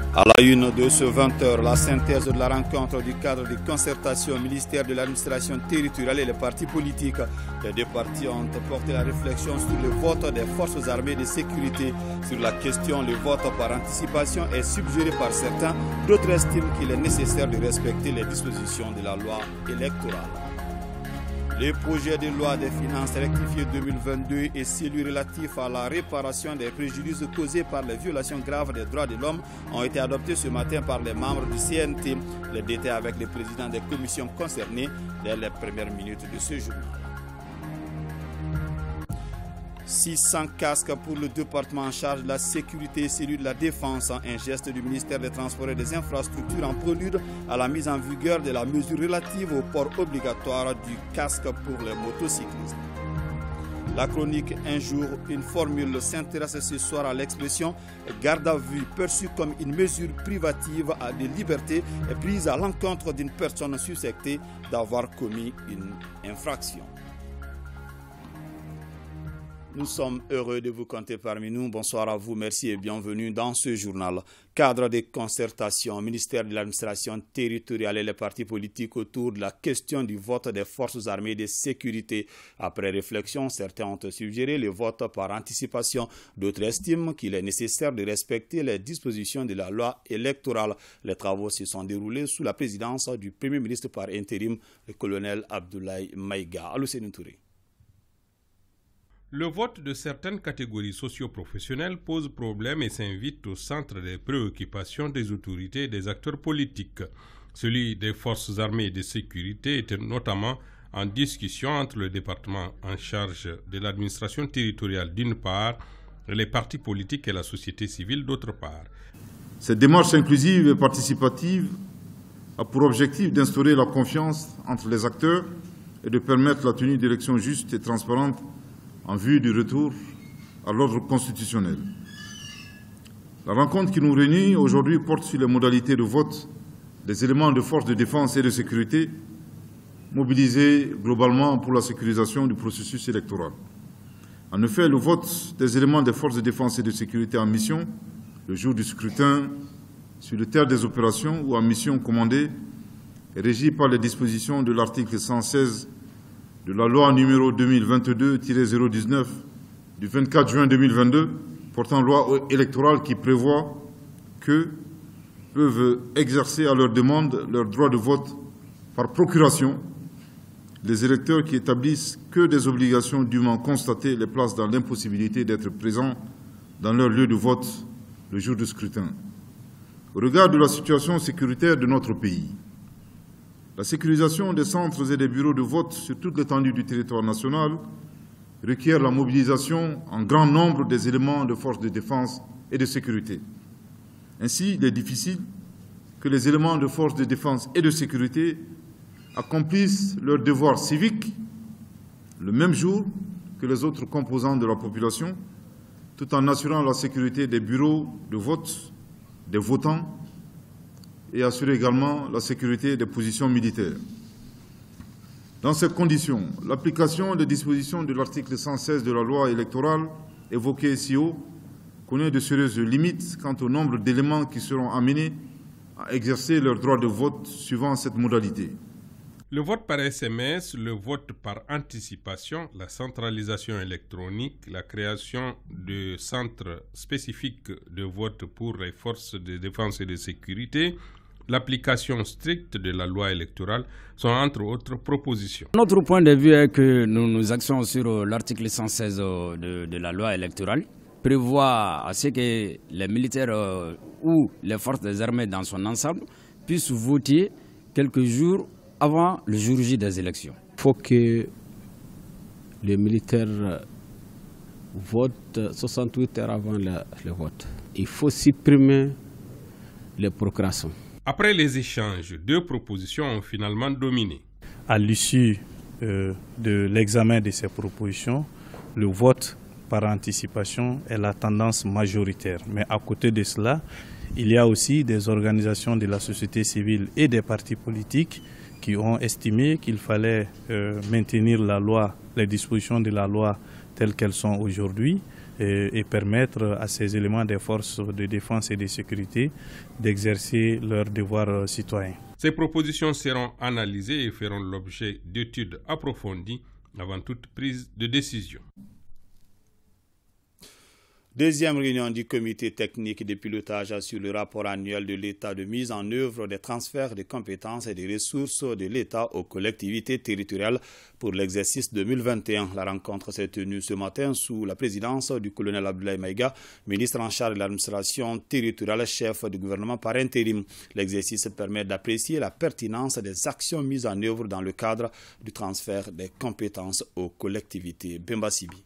À la une de ce 20h, la synthèse de la rencontre du cadre de concertation au ministère de l'administration territoriale et les partis politiques. Les deux partis ont porté la réflexion sur le vote des forces armées de sécurité. Sur la question, le vote par anticipation est suggéré par certains. D'autres estiment qu'il est nécessaire de respecter les dispositions de la loi électorale. Le projet de loi des finances rectifié 2022 et celui relatif à la réparation des préjudices causés par les violations graves des droits de l'homme ont été adoptés ce matin par les membres du CNT. Les détails avec les présidents des commissions concernées dès les premières minutes de ce journal. 600 casques pour le département en charge de la sécurité et celui de la défense, un geste du ministère des Transports et des Infrastructures en prélude à la mise en vigueur de la mesure relative au port obligatoire du casque pour les motocyclistes. La chronique Un jour, une formule s'intéresse ce soir à l'expression garde à vue perçue comme une mesure privative de liberté prise à l'encontre d'une personne suspectée d'avoir commis une infraction. Nous sommes heureux de vous compter parmi nous. Bonsoir à vous, merci et bienvenue dans ce journal. Cadre de concertation au ministère de l'administration territoriale et les partis politiques autour de la question du vote des forces armées de sécurité. Après réflexion, certains ont suggéré le vote par anticipation. D'autres estiment qu'il est nécessaire de respecter les dispositions de la loi électorale. Les travaux se sont déroulés sous la présidence du Premier ministre par intérim, le colonel Abdoulaye Maïga. Alousseni Touré. Le vote de certaines catégories socio-professionnelles pose problème et s'invite au centre des préoccupations des autorités et des acteurs politiques. Celui des forces armées et de sécurité était notamment en discussion entre le département en charge de l'administration territoriale d'une part, et les partis politiques et la société civile d'autre part. Cette démarche inclusive et participative a pour objectif d'instaurer la confiance entre les acteurs et de permettre la tenue d'élections justes et transparentes en vue du retour à l'ordre constitutionnel. La rencontre qui nous réunit aujourd'hui porte sur les modalités de vote des éléments de forces de défense et de sécurité mobilisés globalement pour la sécurisation du processus électoral. En effet, le vote des éléments des forces de défense et de sécurité en mission, le jour du scrutin, sur le terrain des opérations ou en mission commandée, est régi par les dispositions de l'article 116 de la loi numéro 2022-019 du 24 juin 2022 portant loi électorale qui prévoit que peuvent exercer à leur demande leur droit de vote par procuration les électeurs qui établissent que des obligations dûment constatées les placent dans l'impossibilité d'être présents dans leur lieu de vote le jour du scrutin. Au regard de la situation sécuritaire de notre pays, la sécurisation des centres et des bureaux de vote sur toute l'étendue du territoire national requiert la mobilisation en grand nombre des éléments de forces de défense et de sécurité. Ainsi, il est difficile que les éléments de forces de défense et de sécurité accomplissent leur devoir civique le même jour que les autres composants de la population, tout en assurant la sécurité des bureaux de vote, des votants, et assurer également la sécurité des positions militaires. Dans ces conditions, l'application des dispositions de l'article 116 de la loi électorale évoquée ici haut connaît de sérieuses limites quant au nombre d'éléments qui seront amenés à exercer leur droit de vote suivant cette modalité. Le vote par SMS, le vote par anticipation, la centralisation électronique, la création de centres spécifiques de vote pour les forces de défense et de sécurité, l'application stricte de la loi électorale sont entre autres propositions. Notre point de vue est que nous nous axons sur l'article 116 de la loi électorale, prévoit à ce que les militaires ou les forces des armées dans son ensemble puissent voter quelques jours avant le jour J des élections. Il faut que les militaires votent 68 heures avant le vote. Il faut supprimer les procurations. Après les échanges, deux propositions ont finalement dominé. À l'issue de l'examen de ces propositions, le vote par anticipation est la tendance majoritaire. Mais à côté de cela, il y a aussi des organisations de la société civile et des partis politiques qui ont estimé qu'il fallait maintenir la loi, les dispositions de la loi telles qu'elles sont aujourd'hui et permettre à ces éléments des forces de défense et de sécurité d'exercer leurs devoirs citoyens. Ces propositions seront analysées et feront l'objet d'études approfondies avant toute prise de décision. Deuxième réunion du comité technique de pilotage sur le rapport annuel de l'État de mise en œuvre des transferts de compétences et des ressources de l'État aux collectivités territoriales pour l'exercice 2021. La rencontre s'est tenue ce matin sous la présidence du colonel Abdoulaye Maïga, ministre en charge de l'administration territoriale, chef du gouvernement par intérim. L'exercice permet d'apprécier la pertinence des actions mises en œuvre dans le cadre du transfert des compétences aux collectivités. Bemba Sibi.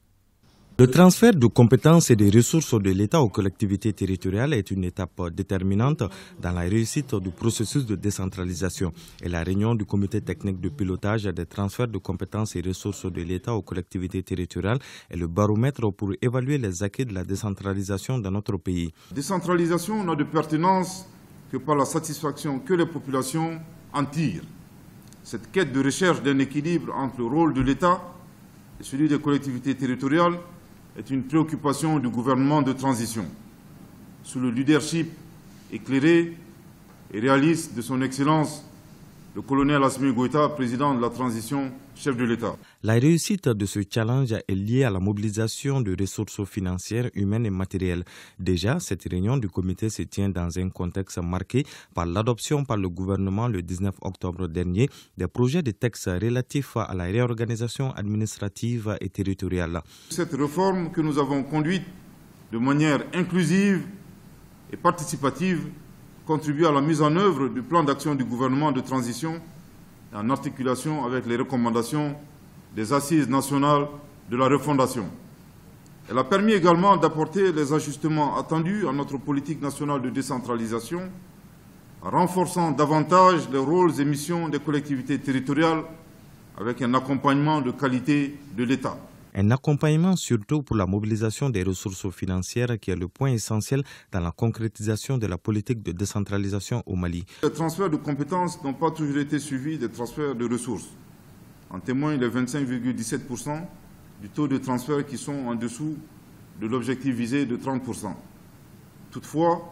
Le transfert de compétences et des ressources de l'État aux collectivités territoriales est une étape déterminante dans la réussite du processus de décentralisation. Et la réunion du comité technique de pilotage des transferts de compétences et ressources de l'État aux collectivités territoriales est le baromètre pour évaluer les acquis de la décentralisation dans notre pays. Décentralisation n'a de pertinence que par la satisfaction que les populations en tirent. Cette quête de recherche d'un équilibre entre le rôle de l'État et celui des collectivités territoriales est une préoccupation du gouvernement de transition. Sous le leadership éclairé et réaliste de son Excellence, le colonel Assimi Goïta, président de la transition, chef de l'État. La réussite de ce challenge est liée à la mobilisation de ressources financières, humaines et matérielles. Déjà, cette réunion du comité se tient dans un contexte marqué par l'adoption par le gouvernement le 19 octobre dernier des projets de textes relatifs à la réorganisation administrative et territoriale. Cette réforme que nous avons conduite de manière inclusive et participative contribue à la mise en œuvre du plan d'action du gouvernement de transition en articulation avec les recommandations des assises nationales de la refondation. Elle a permis également d'apporter les ajustements attendus à notre politique nationale de décentralisation, en renforçant davantage les rôles et missions des collectivités territoriales avec un accompagnement de qualité de l'État. Un accompagnement surtout pour la mobilisation des ressources financières qui est le point essentiel dans la concrétisation de la politique de décentralisation au Mali. Les transferts de compétences n'ont pas toujours été suivis des transferts de ressources. En témoignent les 25,17% du taux de transfert qui sont en dessous de l'objectif visé de 30%. Toutefois,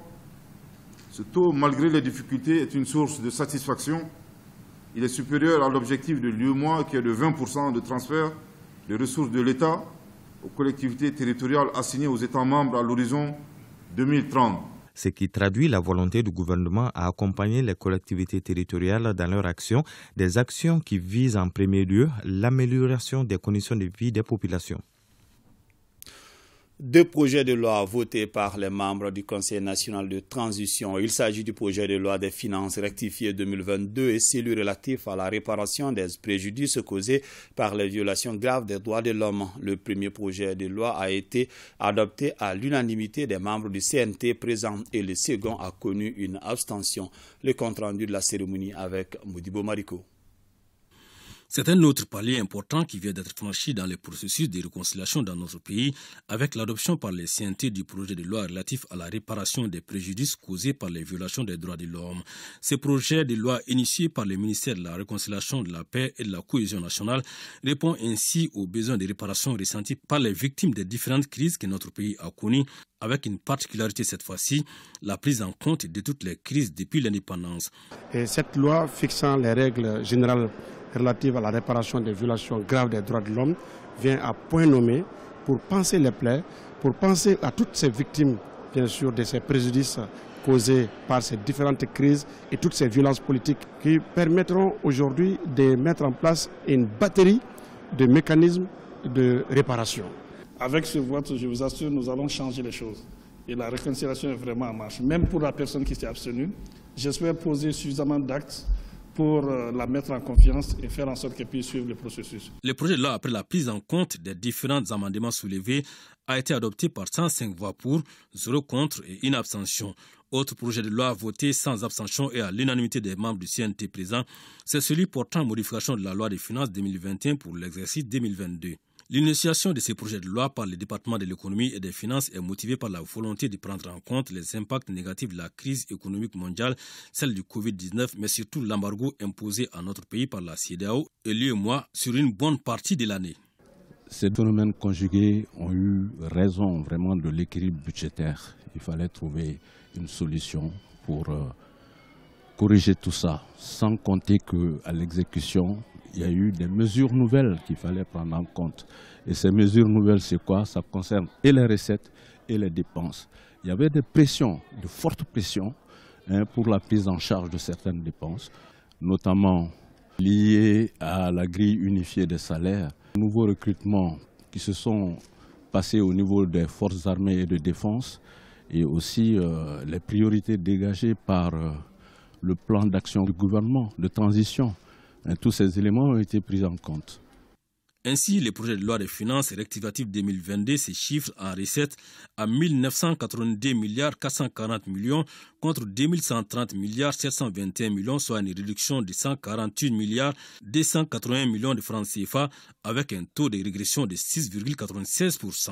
ce taux, malgré les difficultés, est une source de satisfaction. Il est supérieur à l'objectif de l'UEMOA qui est de 20% de transfert de ressources de l'État aux collectivités territoriales assignées aux États membres à l'horizon 2030. Ce qui traduit la volonté du gouvernement à accompagner les collectivités territoriales dans leur action, des actions qui visent en premier lieu l'amélioration des conditions de vie des populations. Deux projets de loi votés par les membres du Conseil national de transition. Il s'agit du projet de loi des finances rectifié 2022 et celui relatif à la réparation des préjudices causés par les violations graves des droits de l'homme. Le premier projet de loi a été adopté à l'unanimité des membres du CNT présents et le second a connu une abstention. Le compte-rendu de la cérémonie avec Modibo Mariko. C'est un autre palier important qui vient d'être franchi dans le processus de réconciliation dans notre pays avec l'adoption par les CNT du projet de loi relatif à la réparation des préjudices causés par les violations des droits de l'homme. Ce projet de loi initié par le ministère de la Réconciliation, de la Paix et de la Cohésion nationale répond ainsi aux besoins de réparation ressentis par les victimes des différentes crises que notre pays a connues, avec une particularité cette fois-ci, la prise en compte de toutes les crises depuis l'indépendance. Et cette loi fixant les règles générales relatives à la réparation des violations graves des droits de l'homme vient à point nommé pour panser les plaies, pour penser à toutes ces victimes, bien sûr, de ces préjudices causés par ces différentes crises et toutes ces violences politiques qui permettront aujourd'hui de mettre en place une batterie de mécanismes de réparation. Avec ce vote, je vous assure, nous allons changer les choses. Et la réconciliation est vraiment en marche. Même pour la personne qui s'est abstenue, j'espère poser suffisamment d'actes pour la mettre en confiance et faire en sorte qu'elle puisse suivre le processus. Le projet de loi, après la prise en compte des différents amendements soulevés, a été adopté par 105 voix pour, 0 contre et une abstention. Autre projet de loi voté sans abstention et à l'unanimité des membres du CNT présents, c'est celui portant modification de la loi des finances 2021 pour l'exercice 2022. L'initiation de ces projets de loi par le département de l'économie et des finances est motivée par la volonté de prendre en compte les impacts négatifs de la crise économique mondiale, celle du Covid-19, mais surtout l'embargo imposé à notre pays par la CEDEAO et l'UEMOA sur une bonne partie de l'année. Ces phénomènes conjugués ont eu raison vraiment de l'équilibre budgétaire. Il fallait trouver une solution pour corriger tout ça, sans compter qu'à l'exécution, il y a eu des mesures nouvelles qu'il fallait prendre en compte. Et ces mesures nouvelles, c'est quoi? Ça concerne et les recettes et les dépenses. Il y avait des pressions, de fortes pressions, pour la prise en charge de certaines dépenses, notamment liées à la grille unifiée des salaires, nouveaux recrutements qui se sont passés au niveau des forces armées et de défense, et aussi les priorités dégagées par le plan d'action du gouvernement de transition. Tous ces éléments ont été pris en compte. Ainsi, le projet de loi de finances rectificative 2022 se chiffre en recettes à 1982 milliards 440 millions contre 2130 milliards 721 millions, soit une réduction de 148 milliards 280 millions de francs CFA avec un taux de régression de 6,96%.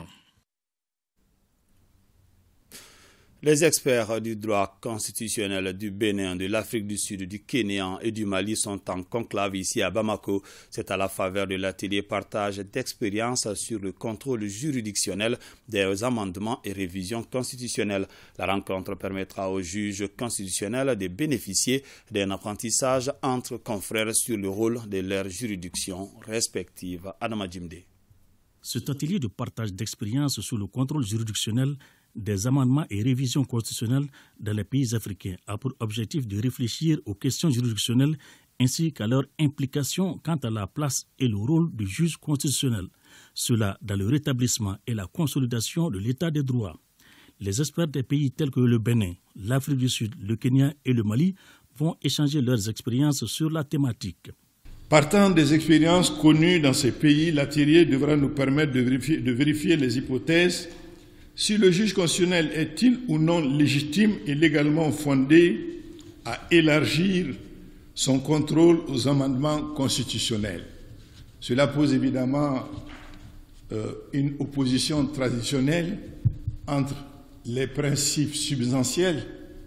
Les experts du droit constitutionnel du Bénin, de l'Afrique du Sud, du Kenya et du Mali sont en conclave ici à Bamako. C'est à la faveur de l'atelier partage d'expériences sur le contrôle juridictionnel des amendements et révisions constitutionnelles. La rencontre permettra aux juges constitutionnels de bénéficier d'un apprentissage entre confrères sur le rôle de leurs juridictions respectives. Adama Djimde. Cet atelier de partage d'expériences sur le contrôle juridictionnel des amendements et révisions constitutionnelles dans les pays africains a pour objectif de réfléchir aux questions juridictionnelles ainsi qu'à leur implication quant à la place et le rôle du juge constitutionnel, cela dans le rétablissement et la consolidation de l'état des droits. Les experts des pays tels que le Bénin, l'Afrique du Sud, le Kenya et le Mali vont échanger leurs expériences sur la thématique. Partant des expériences connues dans ces pays, l'atelier devra nous permettre de vérifier les hypothèses si le juge constitutionnel est-il ou non légitime et légalement fondé à élargir son contrôle aux amendements constitutionnels. Cela pose évidemment une opposition traditionnelle entre les principes substantiels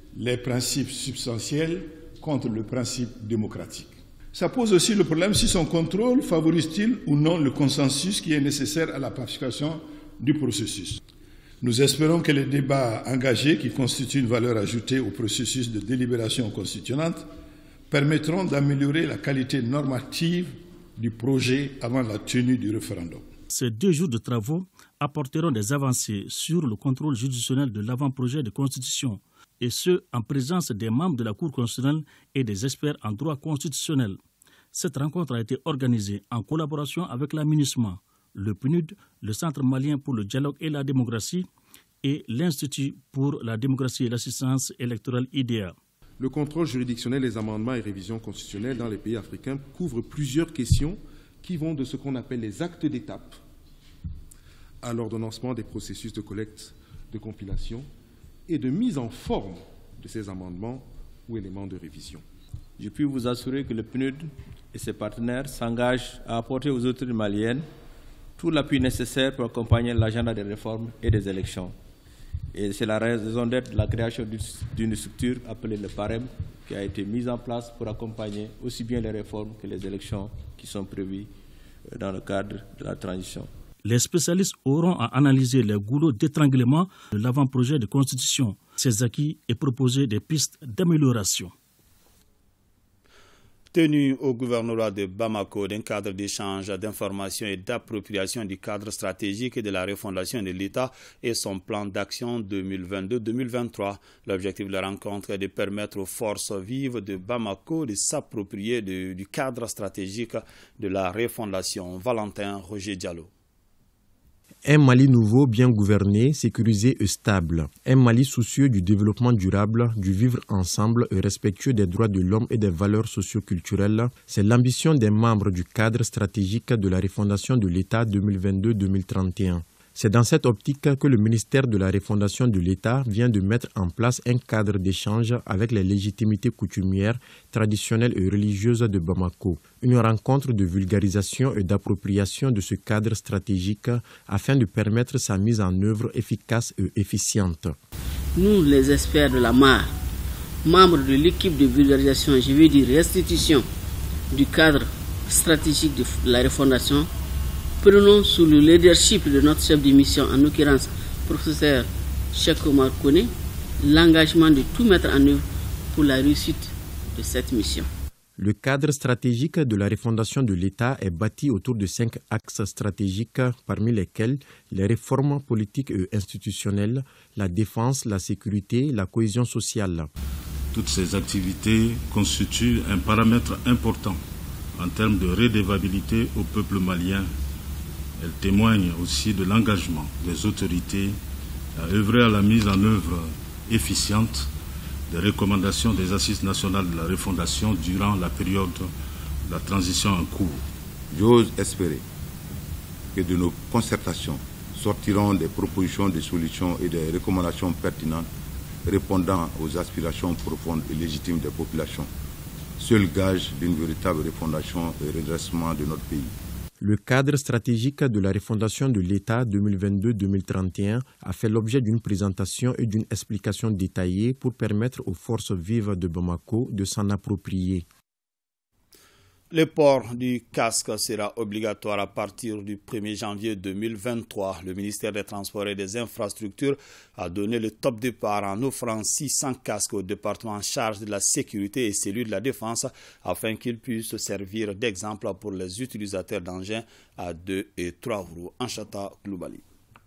contre le principe démocratique. Ça pose aussi le problème si son contrôle favorise-t-il ou non le consensus qui est nécessaire à la participation du processus. Nous espérons que les débats engagés, qui constituent une valeur ajoutée au processus de délibération constitutionnelle, permettront d'améliorer la qualité normative du projet avant la tenue du référendum. Ces 2 jours de travaux apporteront des avancées sur le contrôle juridictionnel de l'avant-projet de constitution, et ce, en présence des membres de la Cour constitutionnelle et des experts en droit constitutionnel. Cette rencontre a été organisée en collaboration avec la MINUSMA, le PNUD, le Centre malien pour le dialogue et la démocratie et l'Institut pour la démocratie et l'assistance électorale IDEA. Le contrôle juridictionnel des amendements et révisions constitutionnelles dans les pays africains couvre plusieurs questions qui vont de ce qu'on appelle les actes d'étape à l'ordonnancement des processus de collecte, de compilation et de mise en forme de ces amendements ou éléments de révision. Je puis vous assurer que le PNUD et ses partenaires s'engagent à apporter aux autorités maliennes tout l'appui nécessaire pour accompagner l'agenda des réformes et des élections. Et c'est la raison d'être de la création d'une structure appelée le PAREM qui a été mise en place pour accompagner aussi bien les réformes que les élections qui sont prévues dans le cadre de la transition. Les spécialistes auront à analyser les goulots d'étranglement de l'avant-projet de constitution, ses acquis et proposer des pistes d'amélioration. Tenu au gouvernorat de Bamako d'un cadre d'échange d'informations et d'appropriation du cadre stratégique de la refondation de l'État et son plan d'action 2022-2023. L'objectif de la rencontre est de permettre aux forces vives de Bamako de s'approprier du cadre stratégique de la refondation. Valentin Roger Diallo. Un Mali nouveau, bien gouverné, sécurisé et stable. Un Mali soucieux du développement durable, du vivre ensemble et respectueux des droits de l'homme et des valeurs socio-culturelles. C'est l'ambition des membres du cadre stratégique de la refondation de l'État 2022-2031. C'est dans cette optique que le ministère de la refondation de l'État vient de mettre en place un cadre d'échange avec les légitimités coutumières, traditionnelles et religieuses de Bamako. Une rencontre de vulgarisation et d'appropriation de ce cadre stratégique afin de permettre sa mise en œuvre efficace et efficiente. Nous, les experts de la MAR, membres de l'équipe de vulgarisation, je veux dire restitution du cadre stratégique de la refondation, prenons sous le leadership de notre chef de mission, en l'occurrence professeur Cheikh Omar Koné, l'engagement de tout mettre en œuvre pour la réussite de cette mission. Le cadre stratégique de la refondation de l'État est bâti autour de 5 axes stratégiques, parmi lesquels les réformes politiques et institutionnelles, la défense, la sécurité, la cohésion sociale. Toutes ces activités constituent un paramètre important en termes de redevabilité au peuple malien. Elles témoignent aussi de l'engagement des autorités à œuvrer à la mise en œuvre efficiente des recommandations des Assises nationales de la refondation durant la période de la transition en cours. J'ose espérer que de nos concertations sortiront des propositions de solutions et des recommandations pertinentes répondant aux aspirations profondes et légitimes des populations, seul gage d'une véritable refondation et redressement de notre pays. Le cadre stratégique de la refondation de l'État 2022-2031 a fait l'objet d'une présentation et d'une explication détaillée pour permettre aux forces vives de Bamako de s'en approprier. Le port du casque sera obligatoire à partir du 1er janvier 2023. Le ministère des Transports et des Infrastructures a donné le top départ en offrant 600 casques au département en charge de la sécurité et celui de la défense afin qu'ils puissent servir d'exemple pour les utilisateurs d'engins à 2 et 3 roues. Anchata Gloubali.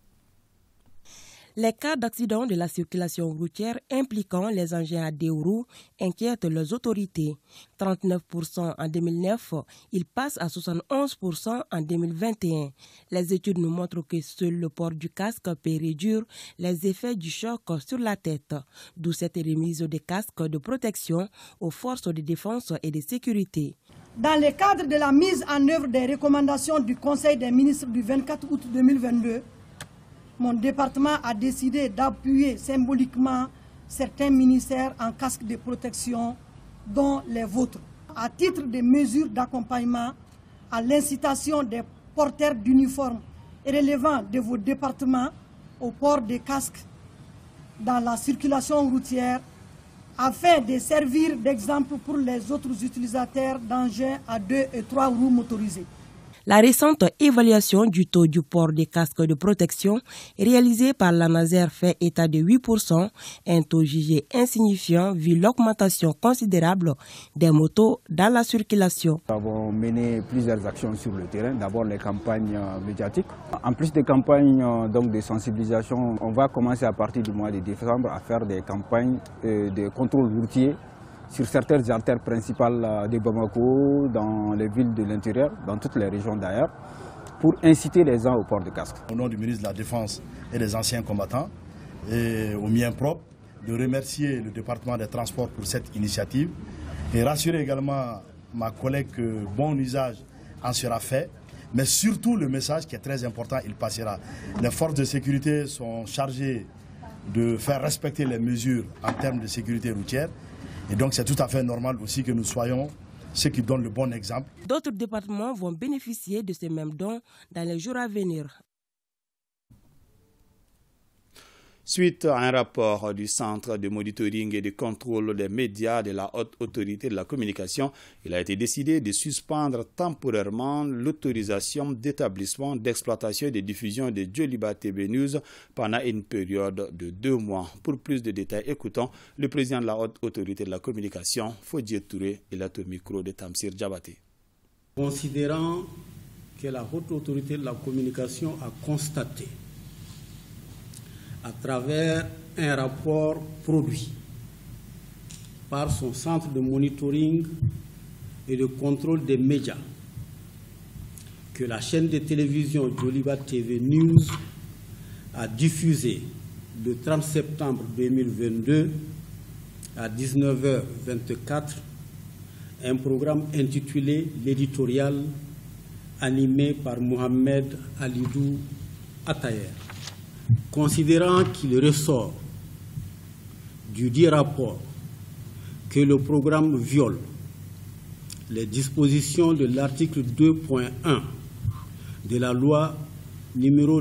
Les cas d'accident de la circulation routière impliquant les engins à 2 roues inquiètent les autorités. 39% en 2009, ils passent à 71% en 2021. Les études nous montrent que seul le port du casque peut réduire les effets du choc sur la tête, d'où cette remise des casques de protection aux forces de défense et de sécurité. Dans le cadre de la mise en œuvre des recommandations du Conseil des ministres du 24 août 2022, mon département a décidé d'appuyer symboliquement certains ministères en casque de protection, dont les vôtres, à titre de mesures d'accompagnement à l'incitation des porteurs d'uniformes relevant de vos départements au port des casques dans la circulation routière, afin de servir d'exemple pour les autres utilisateurs d'engins à 2 et 3 roues motorisées. La récente évaluation du taux du port des casques de protection réalisée par l'ANASER fait état de 8%, un taux jugé insignifiant vu l'augmentation considérable des motos dans la circulation. Nous avons mené plusieurs actions sur le terrain. D'abord les campagnes médiatiques. En plus des campagnes donc de sensibilisation, on va commencer à partir du mois de décembre à faire des campagnes de contrôle routier sur certaines artères principales de Bamako, dans les villes de l'intérieur, dans toutes les régions d'ailleurs, pour inciter les gens au port de casque. Au nom du ministre de la Défense et des anciens combattants, et au mien propre, de remercier le département des Transports pour cette initiative et rassurer également ma collègue que bon usage en sera fait, mais surtout le message qui est très important, il passera. Les forces de sécurité sont chargées de faire respecter les mesures en termes de sécurité routière. Et donc c'est tout à fait normal aussi que nous soyons ceux qui donnent le bon exemple. D'autres départements vont bénéficier de ces mêmes dons dans les jours à venir. Suite à un rapport du Centre de monitoring et de contrôle des médias de la Haute Autorité de la Communication, il a été décidé de suspendre temporairement l'autorisation d'établissement, d'exploitation et de diffusion de Djoliba TV News pendant une période de 2 mois. Pour plus de détails, écoutons le président de la Haute Autorité de la Communication, Fodje Touré, et là au micro de Tamsir Djabaté. Considérant que la Haute Autorité de la Communication a constaté à travers un rapport produit par son centre de monitoring et de contrôle des médias que la chaîne de télévision Djoliba TV News a diffusé le 30 septembre 2022 à 19h24 un programme intitulé L'éditorial animé par Mohamed Alidou Atayer. Considérant qu'il ressort du dit rapport que le programme viole les dispositions de l'article 2.1 de la loi numéro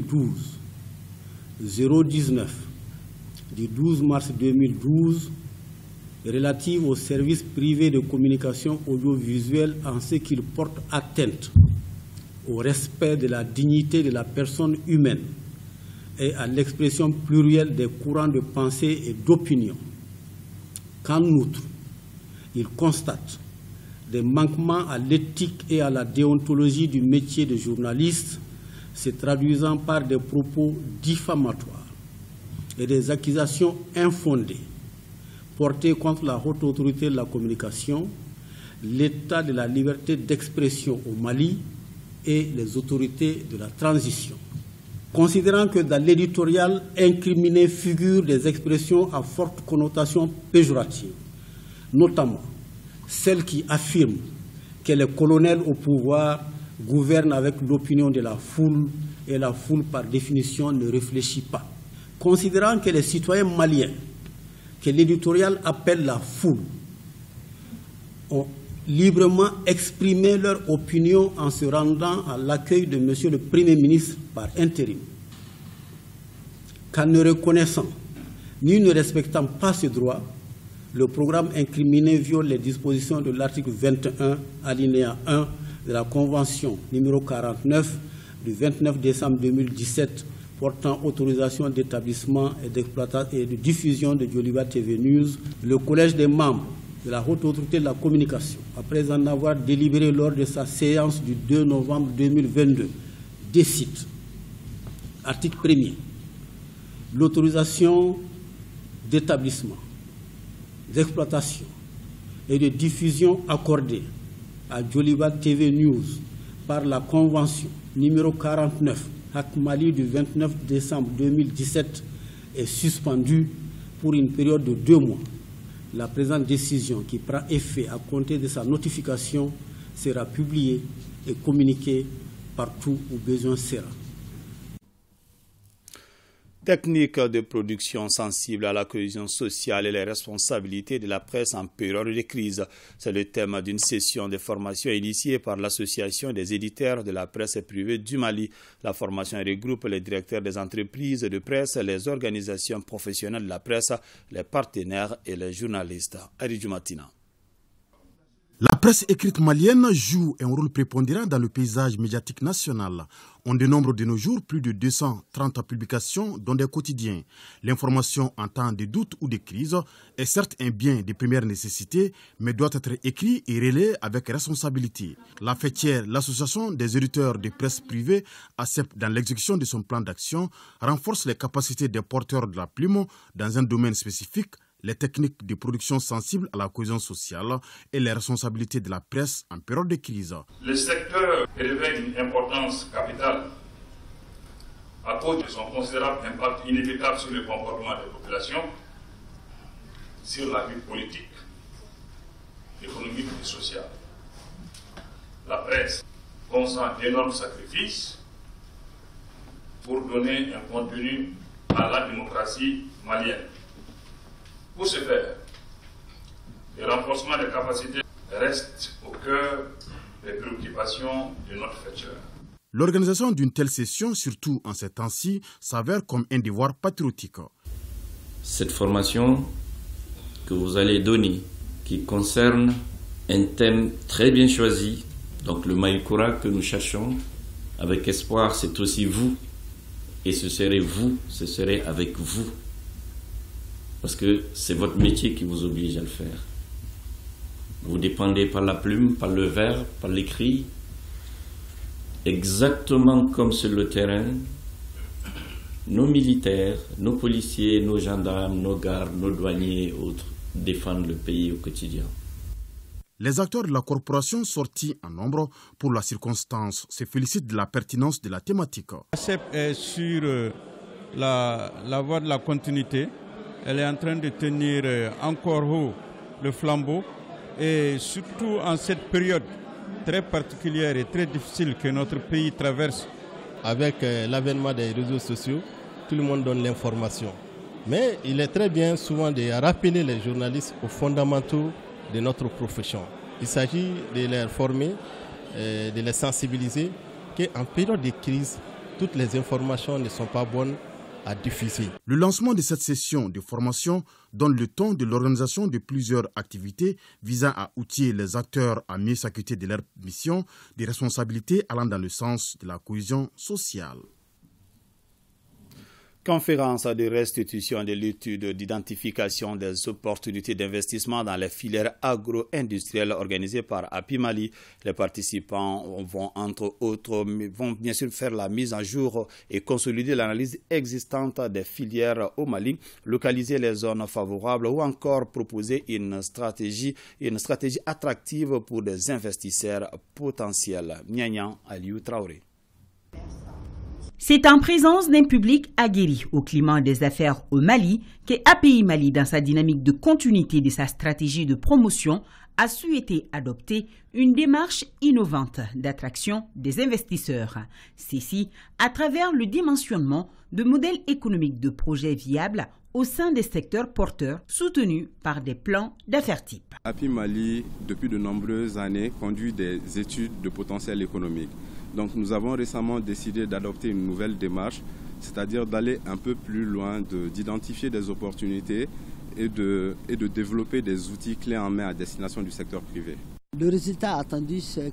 2012-019 du 12 mars 2012 relative aux services privés de communication audiovisuelle en ce qu'il porte atteinte au respect de la dignité de la personne humaine et à l'expression plurielle des courants de pensée et d'opinion. Qu'en outre, il constate des manquements à l'éthique et à la déontologie du métier de journaliste, se traduisant par des propos diffamatoires et des accusations infondées portées contre la haute autorité de la communication, l'état de la liberté d'expression au Mali et les autorités de la transition. Considérant que dans l'éditorial incriminé figurent des expressions à forte connotation péjorative, notamment celles qui affirment que les colonels au pouvoir gouvernent avec l'opinion de la foule et la foule par définition ne réfléchit pas. Considérant que les citoyens maliens, que l'éditorial appelle la foule, ont librement exprimé leur opinion en se rendant à l'accueil de M. le Premier ministre par intérim, qu'en ne reconnaissant ni ne respectant pas ce droit, le programme incriminé viole les dispositions de l'article 21, alinéa 1 de la Convention numéro 49 du 29 décembre 2017 portant autorisation d'établissement et d'exploitation et de diffusion de Djoliba TV News. Le collège des membres de la haute autorité de la communication, après en avoir délibéré lors de sa séance du 2 novembre 2022, décide, article 1er, l'autorisation d'établissement, d'exploitation et de diffusion accordée à Djoliba TV News par la Convention numéro 49 Hac Mali du 29 décembre 2017 est suspendue pour une période de 2 mois. La présente décision, qui prend effet à compter de sa notification, sera publiée et communiquée partout où besoin sera. Technique de production sensible à la cohésion sociale et les responsabilités de la presse en période de crise. C'est le thème d'une session de formation initiée par l'Association des éditeurs de la presse privée du Mali. La formation regroupe les directeurs des entreprises de presse, les organisations professionnelles de la presse, les partenaires et les journalistes. Aridju Matina. La presse écrite malienne joue un rôle prépondérant dans le paysage médiatique national. On dénombre de nos jours plus de 230 publications dans des quotidiens. L'information en temps de doute ou de crise est certes un bien de première nécessité, mais doit être écrit et relayé avec responsabilité. La fêtière, l'association des éditeurs de presse privée, accepte dans l'exécution de son plan d'action, renforce les capacités des porteurs de la plume dans un domaine spécifique, les techniques de production sensibles à la cohésion sociale et les responsabilités de la presse en période de crise. Le secteur revêt une importance capitale à cause de son considérable impact inévitable sur le comportement des populations, sur la vie politique, économique et sociale. La presse consent d'énormes sacrifices pour donner un contenu à la démocratie malienne. Pour ce faire, le renforcement des capacités reste au cœur des préoccupations de notre fêteur. L'organisation d'une telle session, surtout en ces temps-ci, s'avère comme un devoir patriotique. Cette formation que vous allez donner, qui concerne un thème très bien choisi, donc le Maïkoura que nous cherchons, avec espoir, c'est aussi vous, et ce serait avec vous. Parce que c'est votre métier qui vous oblige à le faire. Vous dépendez par la plume, par le verre, par l'écrit, exactement comme sur le terrain. Nos militaires, nos policiers, nos gendarmes, nos gardes, nos douaniers et autres défendent le pays au quotidien. Les acteurs de la corporation sortis en nombre pour la circonstance se félicitent de la pertinence de la thématique. La CEP est sur la voie de la continuité. Elle est en train de tenir encore haut le flambeau et surtout en cette période très particulière et très difficile que notre pays traverse. Avec l'avènement des réseaux sociaux, tout le monde donne l'information. Mais il est très bien souvent de rappeler les journalistes aux fondamentaux de notre profession. Il s'agit de les former, de les sensibiliser qu'en période de crise, toutes les informations ne sont pas bonnes à diffuser. Le lancement de cette session de formation donne le temps de l'organisation de plusieurs activités visant à outiller les acteurs à mieux s'acquitter de leur mission, des responsabilités allant dans le sens de la cohésion sociale. Conférence de restitution de l'étude d'identification des opportunités d'investissement dans les filières agro-industrielles organisée par API Mali. Les participants vont bien sûr faire la mise à jour et consolider l'analyse existante des filières au Mali, localiser les zones favorables ou encore proposer une stratégie attractive pour des investisseurs potentiels. Nianyan Aliou Traoré. C'est en présence d'un public aguerri au climat des affaires au Mali que API Mali, dans sa dynamique de continuité de sa stratégie de promotion, a souhaité adopter une démarche innovante d'attraction des investisseurs. Ceci à travers le dimensionnement de modèles économiques de projets viables au sein des secteurs porteurs soutenus par des plans d'affaires types. API Mali, depuis de nombreuses années, conduit des études de potentiel économique. Donc nous avons récemment décidé d'adopter une nouvelle démarche, c'est-à-dire d'aller un peu plus loin, d'identifier des opportunités et de développer des outils clés en main à destination du secteur privé. Le résultat attendu, c'est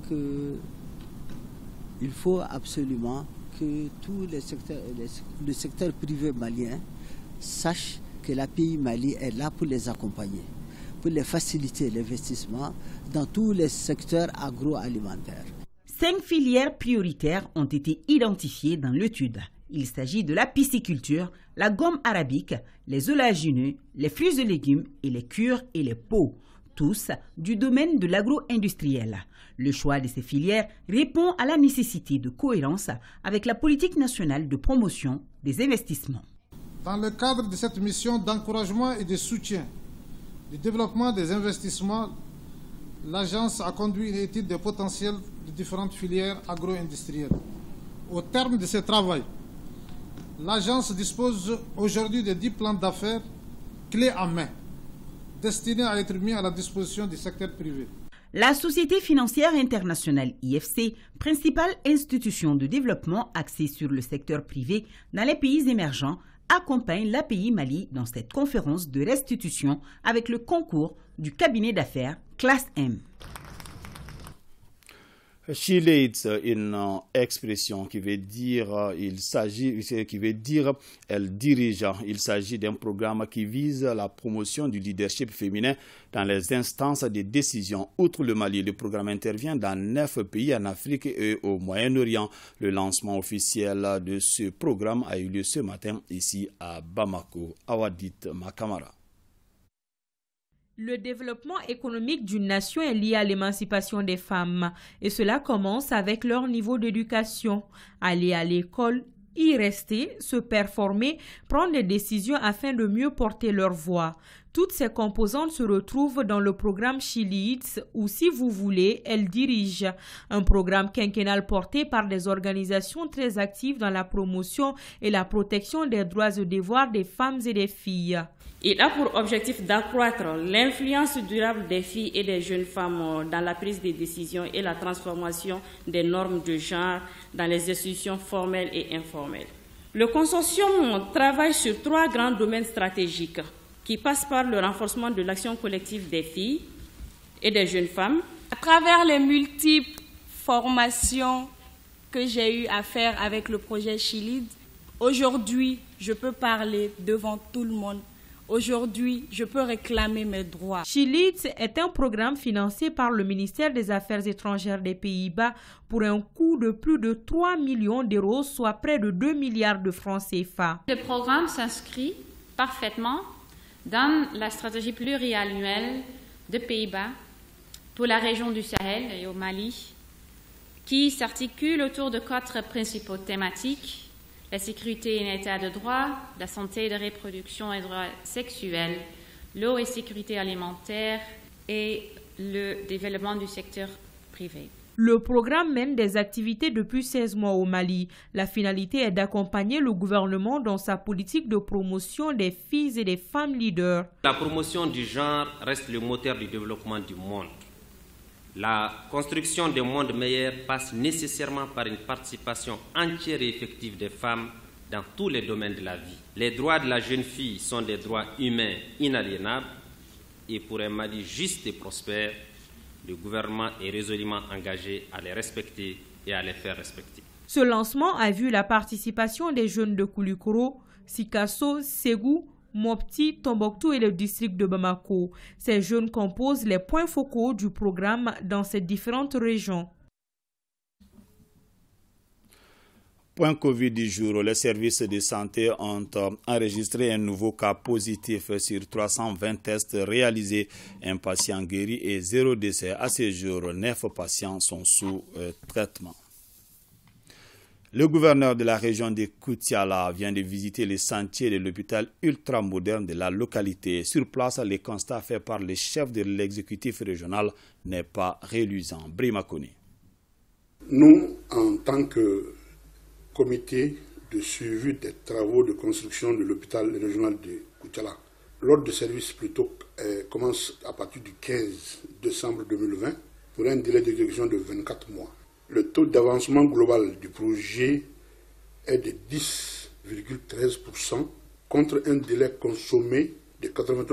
qu'il faut absolument que tous le secteur privé malien sache que l'API Mali est là pour les accompagner, pour les faciliter l'investissement dans tous les secteurs agroalimentaires. 5 filières prioritaires ont été identifiées dans l'étude. Il s'agit de la pisciculture, la gomme arabique, les oléagineux, les fruits et légumes et les cures et les pots, tous du domaine de l'agro-industriel. Le choix de ces filières répond à la nécessité de cohérence avec la politique nationale de promotion des investissements. Dans le cadre de cette mission d'encouragement et de soutien du développement des investissements, l'agence a conduit une étude des potentiels de différentes filières agro-industrielles. Au terme de ce travail, l'agence dispose aujourd'hui de 10 plans d'affaires clés en main, destinés à être mis à la disposition du secteur privé. La Société financière internationale IFC, principale institution de développement axée sur le secteur privé dans les pays émergents, accompagne l'API Mali dans cette conférence de restitution avec le concours du cabinet d'affaires Classe M. She leads, une expression qui veut dire elle dirige. Il s'agit d'un programme qui vise la promotion du leadership féminin dans les instances de décision. Outre le Mali, le programme intervient dans 9 pays en Afrique et au Moyen-Orient. Le lancement officiel de ce programme a eu lieu ce matin ici à Bamako. Awadit Makamara. Le développement économique d'une nation est lié à l'émancipation des femmes et cela commence avec leur niveau d'éducation. Aller à l'école, y rester, se performer, prendre des décisions afin de mieux porter leur voix. Toutes ces composantes se retrouvent dans le programme She Leads ou, si vous voulez, Elle dirige, un programme quinquennal porté par des organisations très actives dans la promotion et la protection des droits et devoirs des femmes et des filles. Il a pour objectif d'accroître l'influence durable des filles et des jeunes femmes dans la prise de décision et la transformation des normes de genre dans les institutions formelles et informelles. Le consortium travaille sur 3 grands domaines stratégiques qui passent par le renforcement de l'action collective des filles et des jeunes femmes. À travers les multiples formations que j'ai eu à faire avec le projet She Leads, aujourd'hui, je peux parler devant tout le monde. Aujourd'hui, je peux réclamer mes droits. She Leads est un programme financé par le ministère des Affaires étrangères des Pays-Bas pour un coût de plus de 3 millions d'euros, soit près de 2 milliards de francs CFA. Le programme s'inscrit parfaitement dans la stratégie pluriannuelle des Pays-Bas pour la région du Sahel et au Mali, qui s'articule autour de 4 principaux thématiques: la sécurité et l'état de droit, la santé et la reproduction et droits sexuels, l'eau et sécurité alimentaire et le développement du secteur privé. Le programme mène des activités depuis 16 mois au Mali. La finalité est d'accompagner le gouvernement dans sa politique de promotion des filles et des femmes leaders. La promotion du genre reste le moteur du développement du monde. La construction d'un monde meilleur passe nécessairement par une participation entière et effective des femmes dans tous les domaines de la vie. Les droits de la jeune fille sont des droits humains inaliénables et pour un Mali juste et prospère, le gouvernement est résolument engagé à les respecter et à les faire respecter. Ce lancement a vu la participation des jeunes de Koulikoro, Sikasso, Ségou, Mopti, Tombouctou et le district de Bamako. Ces jeunes composent les points focaux du programme dans ces différentes régions. Point Covid du jour, les services de santé ont enregistré un nouveau cas positif sur 320 tests réalisés. Un patient guéri et 0 décès. À ce jour, 9 patients sont sous traitement. Le gouverneur de la région de Koutiala vient de visiter les sentiers de l'hôpital ultramoderne de la localité. Sur place, les constats faits par le chef de l'exécutif régional n'est pas reluisant. Brima Kone. Nous, en tant que comité de suivi des travaux de construction de l'hôpital régional de Koutiala, l'ordre de service plutôt commence à partir du 15 décembre 2020 pour un délai d'exécution de 24 mois. Le taux d'avancement global du projet est de 10,13% contre un délai consommé de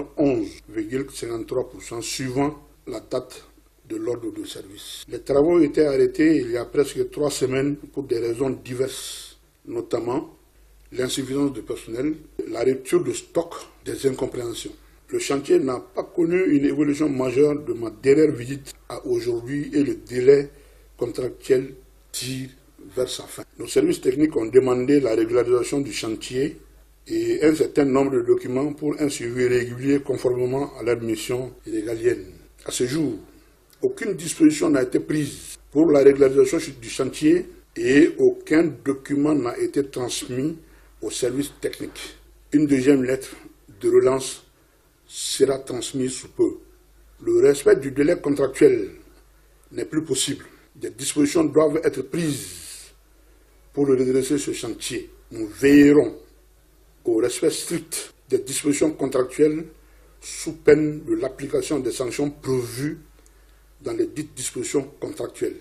91,53% suivant la date de l'ordre de service. Les travaux ont été arrêtés il y a presque 3 semaines pour des raisons diverses, notamment l'insuffisance de personnel, la rupture de stock, des incompréhensions. Le chantier n'a pas connu une évolution majeure de ma dernière visite à aujourd'hui et le délai contractuel tire vers sa fin. Nos services techniques ont demandé la régularisation du chantier et un certain nombre de documents pour un suivi régulier conformément à leur mission régalienne. À ce jour, aucune disposition n'a été prise pour la régularisation du chantier et aucun document n'a été transmis aux services techniques. Une deuxième lettre de relance sera transmise sous peu. Le respect du délai contractuel n'est plus possible. Des dispositions doivent être prises pour redresser ce chantier. Nous veillerons au respect strict des dispositions contractuelles sous peine de l'application des sanctions prévues dans les dites dispositions contractuelles.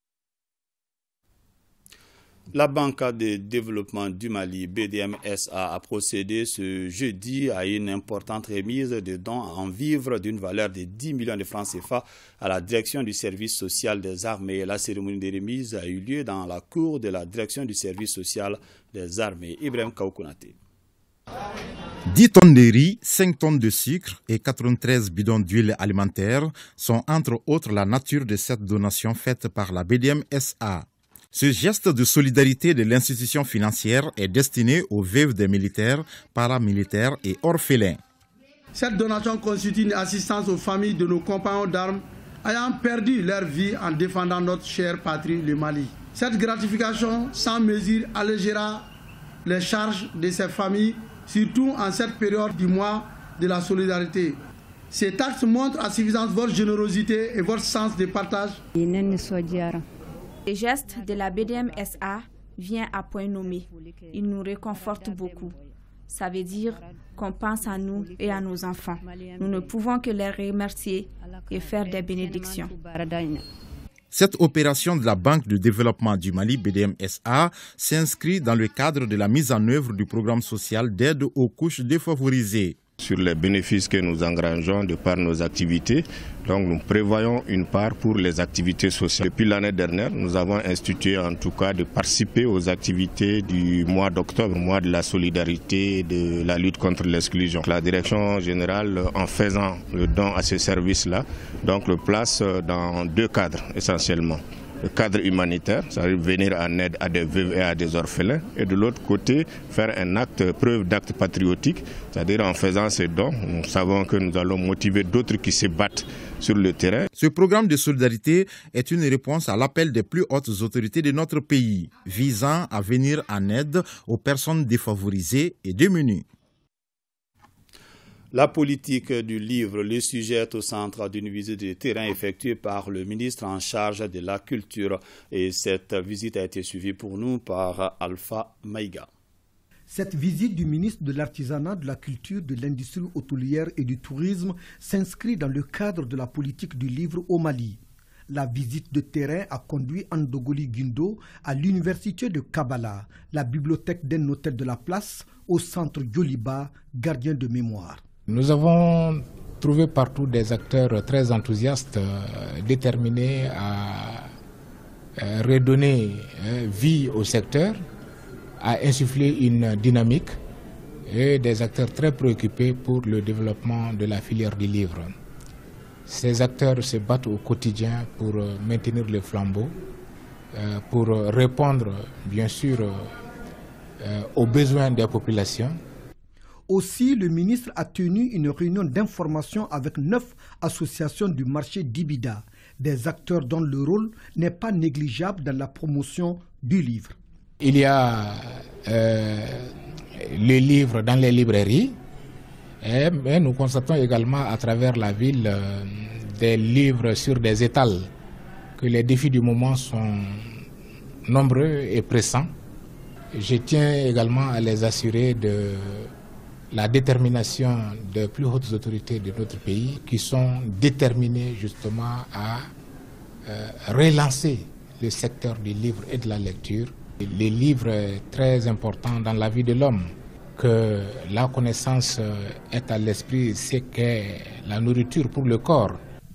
La Banque de développement du Mali, BDM-SA, a procédé ce jeudi à une importante remise de dons en vivres d'une valeur de 10 millions de francs CFA à la direction du service social des armées. La cérémonie de remise a eu lieu dans la cour de la direction du service social des armées. Ibrahim Kaoukounate. 10 tonnes de riz, 5 tonnes de sucre et 93 bidons d'huile alimentaire sont entre autres la nature de cette donation faite par la BDM-SA. Ce geste de solidarité de l'institution financière est destiné aux veuves des militaires, paramilitaires et orphelins. Cette donation constitue une assistance aux familles de nos compagnons d'armes ayant perdu leur vie en défendant notre chère patrie, le Mali. Cette gratification sans mesure allégera les charges de ces familles, surtout en cette période du mois de la solidarité. Cet acte montre à suffisance votre générosité et votre sens de partage. Le geste de la BDM-SA vient à point nommé. Il nous réconforte beaucoup. Ça veut dire qu'on pense à nous et à nos enfants. Nous ne pouvons que les remercier et faire des bénédictions. Cette opération de la Banque de développement du Mali, BDM-SA, s'inscrit dans le cadre de la mise en œuvre du programme social d'aide aux couches défavorisées. Sur les bénéfices que nous engrangeons de par nos activités, donc nous prévoyons une part pour les activités sociales. Depuis l'année dernière, nous avons institué en tout cas de participer aux activités du mois d'octobre, mois de la solidarité et de la lutte contre l'exclusion. La direction générale, en faisant le don à ces services-là, donc le place dans 2 cadres essentiellement. Le cadre humanitaire, c'est-à-dire venir en aide à des veuves et à des orphelins, et de l'autre côté, faire un acte, preuve d'acte patriotique, c'est-à-dire en faisant ces dons, nous savons que nous allons motiver d'autres qui se battent sur le terrain. Ce programme de solidarité est une réponse à l'appel des plus hautes autorités de notre pays, visant à venir en aide aux personnes défavorisées et démunies. La politique du livre, le sujet est au centre d'une visite de terrain effectuée par le ministre en charge de la culture. Et cette visite a été suivie pour nous par Alpha Maïga. Cette visite du ministre de l'Artisanat, de la Culture, de l'Industrie hôtelière et du Tourisme s'inscrit dans le cadre de la politique du livre au Mali. La visite de terrain a conduit Ndogoli Guindo à l'université de Kabbalah, la bibliothèque d'un hôtel de la place, au centre Yoliba, gardien de mémoire. Nous avons trouvé partout des acteurs très enthousiastes, déterminés à redonner vie au secteur, à insuffler une dynamique et des acteurs très préoccupés pour le développement de la filière du livre. Ces acteurs se battent au quotidien pour maintenir le flambeau, pour répondre bien sûr aux besoins des populations. Aussi, le ministre a tenu une réunion d'information avec 9 associations du marché d'Ibida, des acteurs dont le rôle n'est pas négligeable dans la promotion du livre. Il y a le livre dans les librairies, mais nous constatons également à travers la ville des livres sur des étals, que les défis du moment sont nombreux et pressants. Je tiens également à les assurer de la détermination des plus hautes autorités de notre pays qui sont déterminées justement à relancer le secteur du livre et de la lecture. Le livre est très important dans la vie de l'homme, que la connaissance est à l'esprit, c'est qu'est la nourriture pour le corps.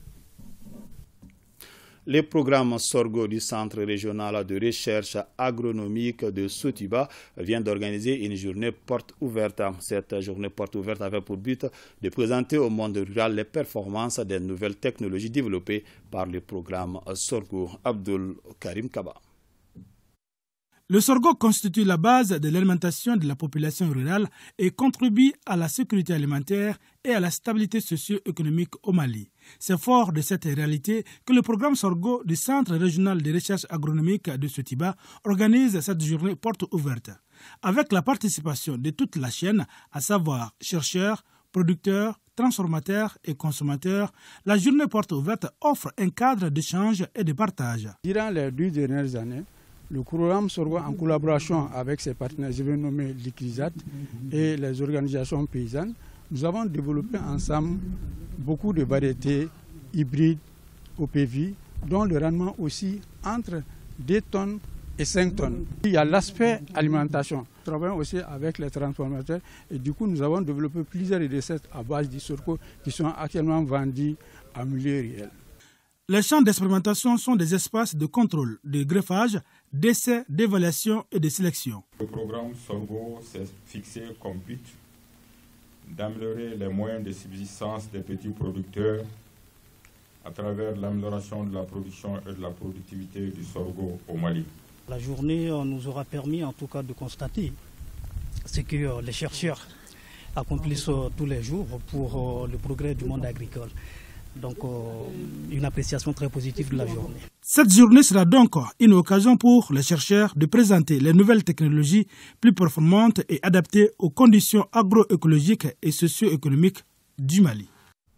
Le programme Sorgho du Centre régional de recherche agronomique de Sotiba vient d'organiser une journée porte ouverte. Cette journée porte ouverte avait pour but de présenter au monde rural les performances des nouvelles technologies développées par le programme Sorgho. Abdul Karim Kaba. Le sorgho constitue la base de l'alimentation de la population rurale et contribue à la sécurité alimentaire et à la stabilité socio-économique au Mali. C'est fort de cette réalité que le programme Sorgho du Centre régional de recherche agronomique de Sotiba organise cette journée porte ouverte. Avec la participation de toute la chaîne, à savoir chercheurs, producteurs, transformateurs et consommateurs, la journée porte ouverte offre un cadre d'échange et de partage. Durant les 2 dernières années, le programme Sorgho, en collaboration avec ses partenaires, je vais nommer l'ICRISAT et les organisations paysannes, nous avons développé ensemble beaucoup de variétés hybrides OPV, dont le rendement aussi entre 2 tonnes et 5 tonnes. Il y a l'aspect alimentation. Nous travaillons aussi avec les transformateurs et du coup nous avons développé plusieurs recettes à base du Sorgho qui sont actuellement vendues en milieu réel. Les champs d'expérimentation sont des espaces de contrôle, de greffage, d'essai, d'évaluation et de sélection. Le programme Sorgho s'est fixé comme but d'améliorer les moyens de subsistance des petits producteurs à travers l'amélioration de la production et de la productivité du sorgho au Mali. La journée nous aura permis en tout cas de constater ce que les chercheurs accomplissent tous les jours pour le progrès du monde agricole. Donc une appréciation très positive de la journée. Cette journée sera donc une occasion pour les chercheurs de présenter les nouvelles technologies plus performantes et adaptées aux conditions agroécologiques et socio-économiques du Mali.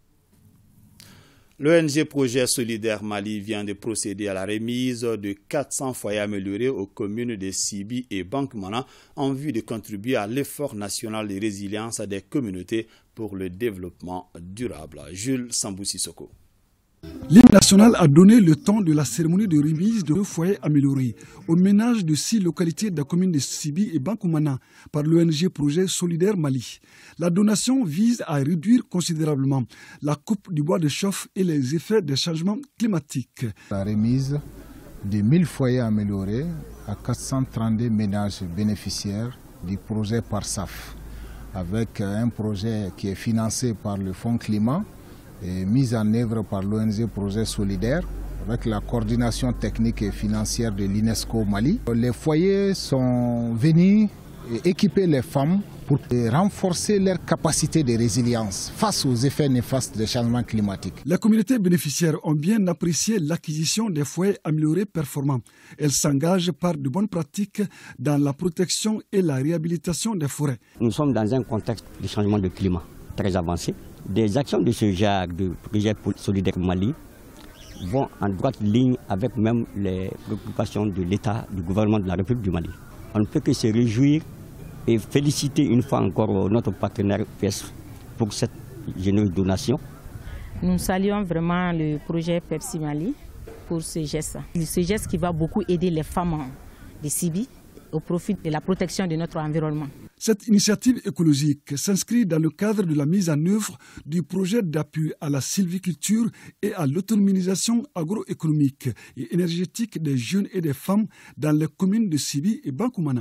L'ONG Projet Solidaire Mali vient de procéder à la remise de 400 foyers améliorés aux communes de Sibi et Bankmana en vue de contribuer à l'effort national de résilience des communautés pour le développement durable. Jules Sambou-Sissoko. L'hymne national a donné le temps de la cérémonie de remise de 2 foyers améliorés aux ménages de 6 localités de la commune de Sibi et Bankoumana par l'ONG Projet Solidaire Mali. La donation vise à réduire considérablement la coupe du bois de chauffe et les effets des changements climatiques. La remise de 1000 foyers améliorés à 432 ménages bénéficiaires du projet PARSAF, avec un projet qui est financé par le Fonds Climat et mise en œuvre par l'ONG Projet Solidaire avec la coordination technique et financière de l'UNESCO Mali. Les foyers sont venus équiper les femmes pour renforcer leur capacité de résilience face aux effets néfastes des changements climatiques. Les communautés bénéficiaires ont bien apprécié l'acquisition des foyers améliorés performants. Elles s'engagent par de bonnes pratiques dans la protection et la réhabilitation des forêts. Nous sommes dans un contexte de changement de climat très avancé. Des actions de ce genre de Projet Solidaire Mali vont en droite ligne avec même les préoccupations de l'État, du gouvernement de la République du Mali. On ne peut que se réjouir et féliciter une fois encore notre partenaire PES pour cette généreuse donation. Nous saluons vraiment le projet Pepsi Mali pour ce geste. Ce geste qui va beaucoup aider les femmes de Sibi au profit de la protection de notre environnement. Cette initiative écologique s'inscrit dans le cadre de la mise en œuvre du projet d'appui à la sylviculture et à l'autonomisation agroéconomique et énergétique des jeunes et des femmes dans les communes de Sibi et Bankoumana.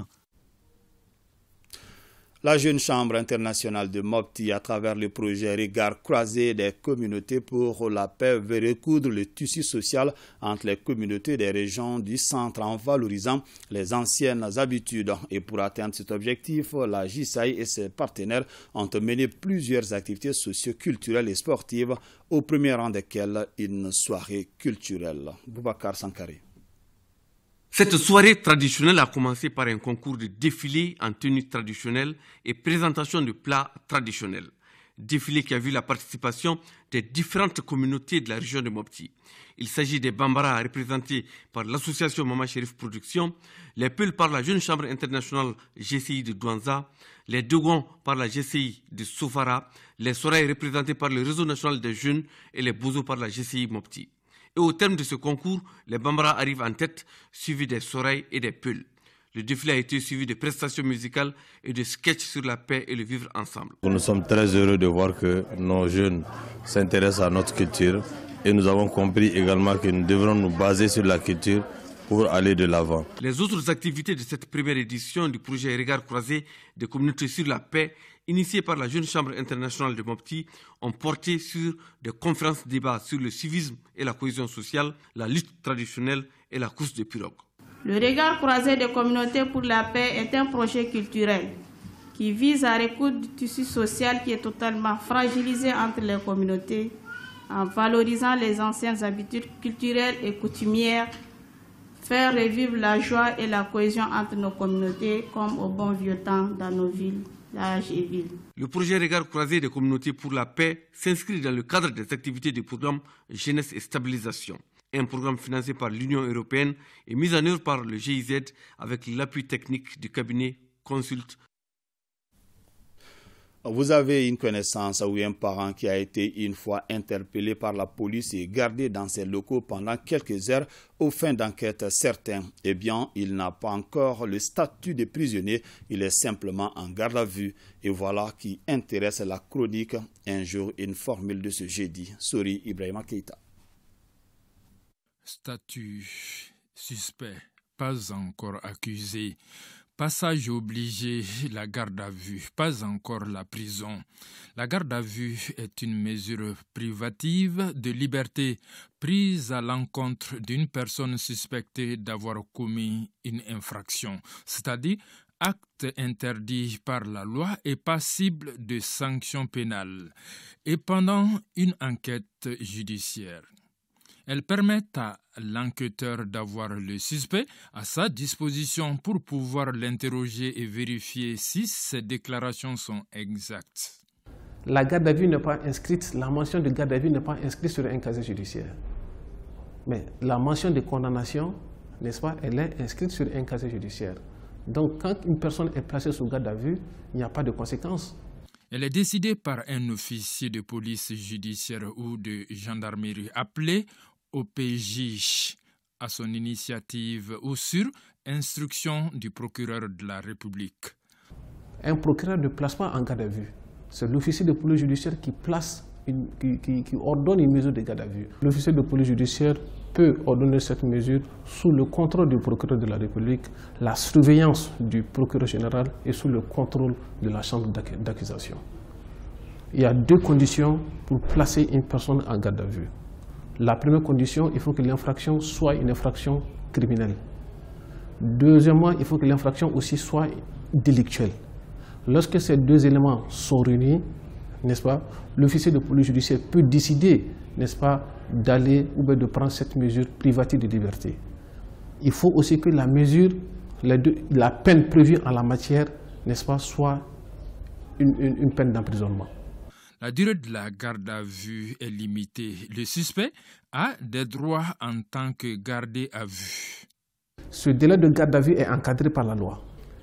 La Jeune Chambre internationale de Mopti, à travers le projet Regard croisé des communautés pour la paix, veut recoudre le tissu social entre les communautés des régions du centre en valorisant les anciennes habitudes. Et pour atteindre cet objectif, la JSAI et ses partenaires ont mené plusieurs activités socio-culturelles et sportives, au premier rang desquelles une soirée culturelle. Boubacar Sankari. Cette soirée traditionnelle a commencé par un concours de défilé en tenue traditionnelle et présentation de plats traditionnels. Défilé qui a vu la participation des différentes communautés de la région de Mopti. Il s'agit des Bambara représentés par l'association Mama Chérif Production, les Peuls par la Jeune Chambre internationale GCI de Douanza, les Dogons par la GCI de Sofara, les Soraï représentés par le Réseau national des jeunes et les Bozo par la GCI Mopti. Et au terme de ce concours, les Bambara arrivent en tête, suivis des Soraï et des Peuls. Le défilé a été suivi de prestations musicales et de sketchs sur la paix et le vivre ensemble. Nous sommes très heureux de voir que nos jeunes s'intéressent à notre culture et nous avons compris également que nous devrons nous baser sur la culture pour aller de l'avant. Les autres activités de cette première édition du projet Regard croisé des communautés sur la paix, initié par la Jeune Chambre internationale de Mopti, ont porté sur des conférences-débats sur le civisme et la cohésion sociale, la lutte traditionnelle et la course de pirogue. Le Regard croisé des communautés pour la paix est un projet culturel qui vise à recoudre du tissu social qui est totalement fragilisé entre les communautés en valorisant les anciennes habitudes culturelles et coutumières, faire revivre la joie et la cohésion entre nos communautés comme au bon vieux temps dans nos villes. Le projet Regard croisé des communautés pour la paix s'inscrit dans le cadre des activités du programme Jeunesse et Stabilisation, un programme financé par l'Union européenne et mis en œuvre par le GIZ avec l'appui technique du cabinet Consult. Vous avez une connaissance ou un parent qui a été une fois interpellé par la police et gardé dans ses locaux pendant quelques heures aux fins d'enquête certains. Eh bien, il n'a pas encore le statut de prisonnier, il est simplement en garde à vue. Et voilà qui intéresse la chronique. Un jour, une formule de ce jeudi. Sori Ibrahima Keita. Statut suspect, pas encore accusé. Passage obligé, la garde à vue, pas encore la prison. La garde à vue est une mesure privative de liberté prise à l'encontre d'une personne suspectée d'avoir commis une infraction, c'est-à-dire acte interdit par la loi et passible de sanctions pénales, et pendant une enquête judiciaire. Elle permet à l'enquêteur d'avoir le suspect à sa disposition pour pouvoir l'interroger et vérifier si ses déclarations sont exactes. La garde à vue n'est pas inscrite, la mention de garde à vue n'est pas inscrite sur un casier judiciaire. Mais la mention de condamnation, n'est-ce pas, elle est inscrite sur un casier judiciaire. Donc quand une personne est placée sous garde à vue, il n'y a pas de conséquences. Elle est décidée par un officier de police judiciaire ou de gendarmerie appelé au PJ à son initiative ou sur instruction du procureur de la République. Un procureur ne place pas en garde à vue. C'est l'officier de police judiciaire qui ordonne une mesure de garde à vue. L'officier de police judiciaire peut ordonner cette mesure sous le contrôle du procureur de la République, la surveillance du procureur général et sous le contrôle de la chambre d'accusation. Il y a deux conditions pour placer une personne en garde à vue. La première condition, il faut que l'infraction soit une infraction criminelle. Deuxièmement, il faut que l'infraction aussi soit délictuelle. Lorsque ces deux éléments sont réunis, n'est-ce pas, l'officier de police judiciaire peut décider, n'est-ce pas, d'aller ou bien de prendre cette mesure privative de liberté. Il faut aussi que la mesure, la peine prévue en la matière, n'est-ce pas, soit une peine d'emprisonnement. La durée de la garde à vue est limitée. Le suspect a des droits en tant que gardé à vue. Ce délai de garde à vue est encadré par la loi.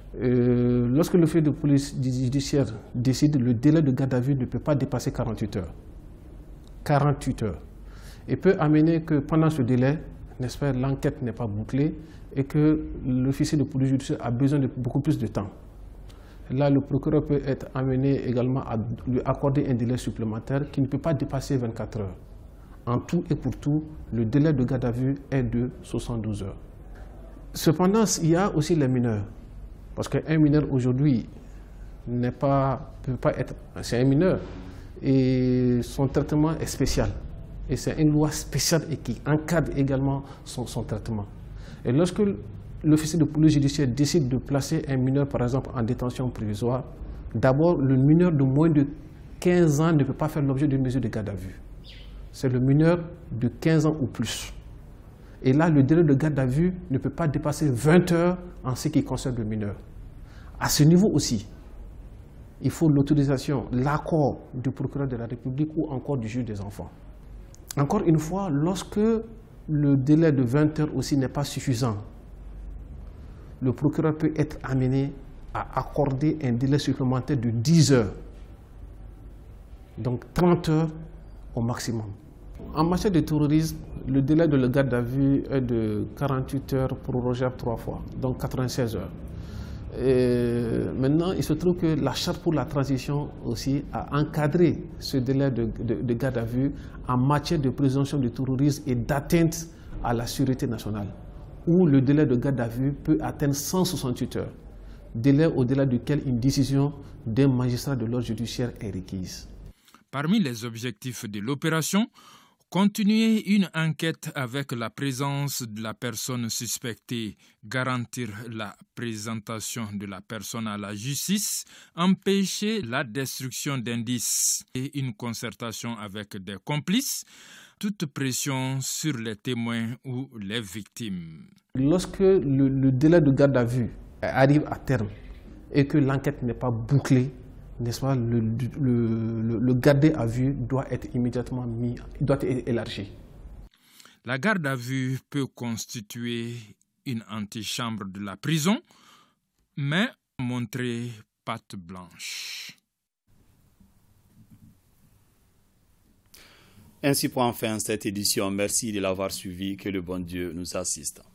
Lorsque l'officier de police judiciaire décide, le délai de garde à vue ne peut pas dépasser 48 heures. 48 heures. Et peut amener que pendant ce délai, n'est-ce pas, l'enquête n'est pas bouclée et que l'officier de police judiciaire a besoin de beaucoup plus de temps. Là, le procureur peut être amené également à lui accorder un délai supplémentaire qui ne peut pas dépasser 24 heures. En tout et pour tout, le délai de garde à vue est de 72 heures. Cependant, il y a aussi les mineurs. Parce qu'un mineur aujourd'hui peut pas être... C'est un mineur et son traitement est spécial. Et c'est une loi spéciale et qui encadre également son traitement. Et lorsque l'officier de police judiciaire décide de placer un mineur, par exemple, en détention provisoire, d'abord, le mineur de moins de 15 ans ne peut pas faire l'objet d'une mesure de garde à vue. C'est le mineur de 15 ans ou plus. Et là, le délai de garde à vue ne peut pas dépasser 20 heures en ce qui concerne le mineur. À ce niveau aussi, il faut l'autorisation, l'accord du procureur de la République ou encore du juge des enfants. Encore une fois, lorsque le délai de 20 heures aussi n'est pas suffisant, le procureur peut être amené à accorder un délai supplémentaire de 10 heures. Donc 30 heures au maximum. En matière de terrorisme, le délai de la garde à vue est de 48 heures prorogeable 3 fois, donc 96 heures. Et maintenant, il se trouve que la charte pour la transition aussi a encadré ce délai de garde à vue en matière de présomption de terrorisme et d'atteinte à la sûreté nationale, où le délai de garde à vue peut atteindre 168 heures, délai au-delà duquel une décision d'un magistrat de l'ordre judiciaire est requise. Parmi les objectifs de l'opération, continuer une enquête avec la présence de la personne suspectée, garantir la présentation de la personne à la justice, empêcher la destruction d'indices et une concertation avec des complices, toute pression sur les témoins ou les victimes. Lorsque le délai de garde à vue arrive à terme et que l'enquête n'est pas bouclée, n'est-ce pas, le gardé à vue doit être immédiatement doit être élargi. La garde à vue peut constituer une antichambre de la prison, mais montrer patte blanche. Ainsi prend fin cette édition. Merci de l'avoir suivi. Que le bon Dieu nous assiste.